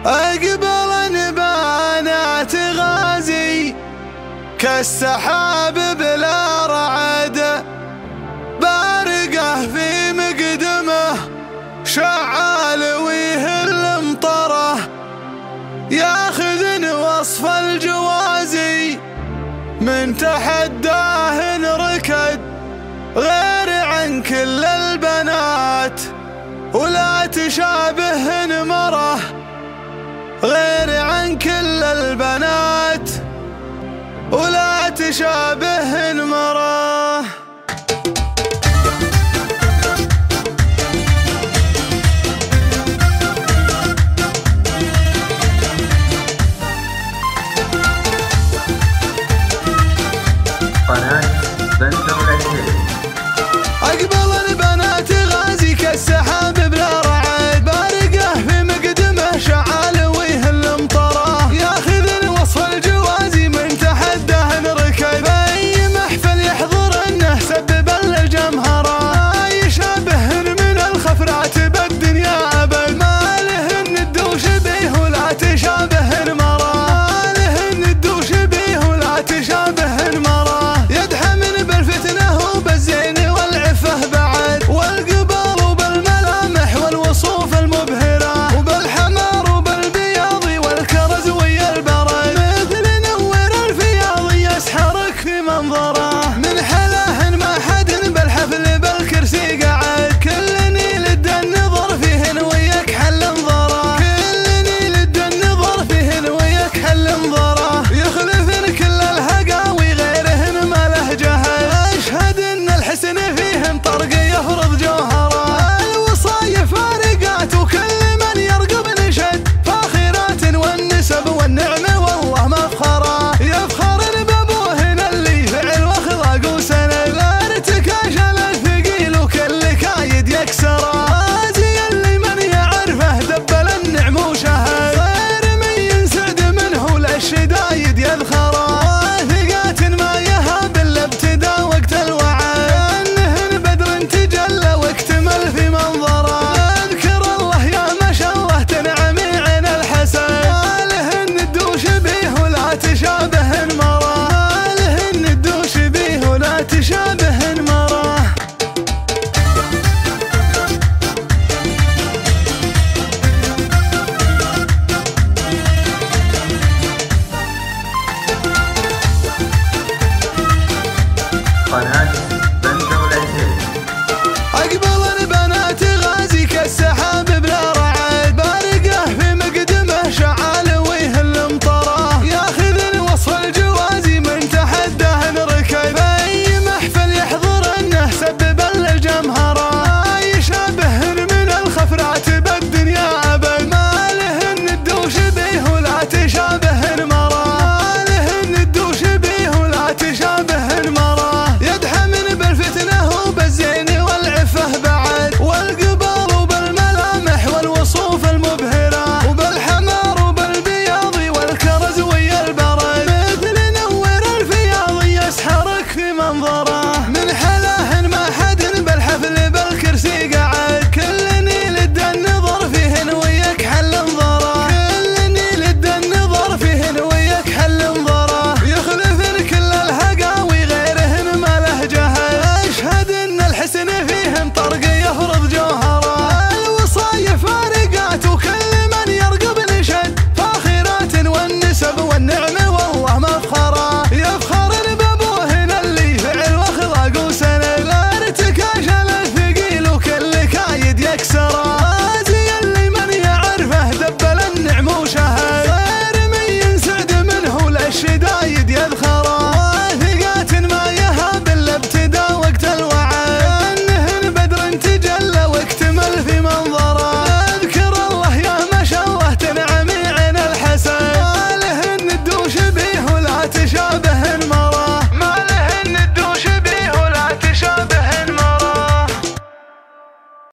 أقبل بنات غازي كالسحاب بلا رعد، بارقه في مقدمه شعال ويهل مطره، ياخذ وصف الجوازي من تحداه ركد، غير عن كل البنات ولا تشابهن مره، غير عن كل البنات ولا تشابهن مره. أقبل البنات غازي كالسحاب بلا رعد، بارقه في مقدمه شعال ويهل مطره، ياخذ وصف الجوازي من تحداه ركد، بأي محفل يحضرنه سبب الجمهرة، يشابهن من الخفرات بالدنيا أبد، ما لهن الدوش بيه ولا تشابهن مرة، ما لهن الدوش بيه ولا تشابهن مرة، يدحمن بالفتنة وبالزين والعفة بعد، والقبال وبالملامح والوصوف المبهرة، وبالحمار وبالبياض والكرز ويا البرد، مثل نور الفياض يسحرك في منظره، من حلاهن ما حد بالحفل بالكرسي قعد، كل نيل النظر فيهن وياك حل انظره، كل نيل النظر فيهن وياك حل انظره، يخلفن كل الهقاوي غيرهن ما له جهل، اشهد ان الحسن فيهن طرق يفرض جوهره، الوصايا فارقات وكل من يرقب نشد، فاخرات والنسب والنعمه